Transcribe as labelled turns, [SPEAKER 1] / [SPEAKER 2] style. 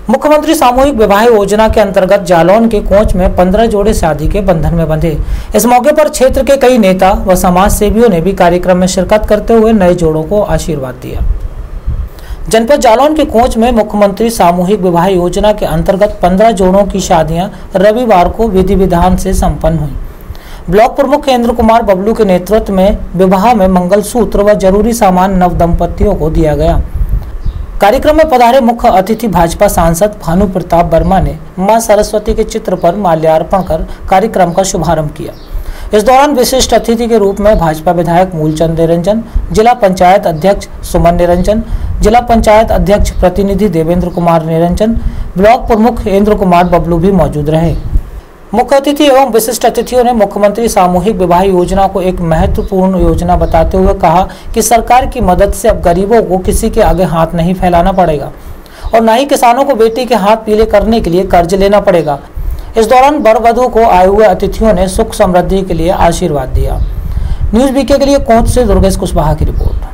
[SPEAKER 1] मुख्यमंत्री सामूहिक विवाह योजना के अंतर्गत जालौन के कोंच में 15 जोड़े शादी के बंधन में बंधे। इस मौके पर क्षेत्र के कई नेता व समाज सेवियों ने भी कार्यक्रम में शिरकत करते हुए नए जोड़ों को आशीर्वाद दिया। जनपद जालौन के कोंच में मुख्यमंत्री सामूहिक विवाह योजना के अंतर्गत 15 जोड़ों की शादियां रविवार को विधि विधान से संपन्न हुई। ब्लॉक प्रमुख इंद्र कुमार बबलू के नेतृत्व में विवाह में मंगलसूत्र व जरूरी सामान नव दंपतियों को दिया गया। कार्यक्रम में पधारे मुख्य अतिथि भाजपा सांसद भानु प्रताप वर्मा ने मां सरस्वती के चित्र पर माल्यार्पण कर कार्यक्रम का शुभारंभ किया। इस दौरान विशिष्ट अतिथि के रूप में भाजपा विधायक मूलचंद निरंजन, जिला पंचायत अध्यक्ष सुमन निरंजन, जिला पंचायत अध्यक्ष प्रतिनिधि देवेंद्र कुमार निरंजन, ब्लॉक प्रमुख इंद्र कुमार बबलू भी मौजूद रहे। मुख्य अतिथि एवं विशिष्ट अतिथियों ने मुख्यमंत्री सामूहिक विवाह योजना को एक महत्वपूर्ण योजना बताते हुए कहा कि सरकार की मदद से अब गरीबों को किसी के आगे हाथ नहीं फैलाना पड़ेगा और न ही किसानों को बेटी के हाथ पीले करने के लिए कर्ज लेना पड़ेगा। इस दौरान वर वधू को आए हुए अतिथियों ने सुख समृद्धि के लिए आशीर्वाद दिया। न्यूज़ बीके के लिए कोंच से दुर्गेश कुशवाहा की रिपोर्ट।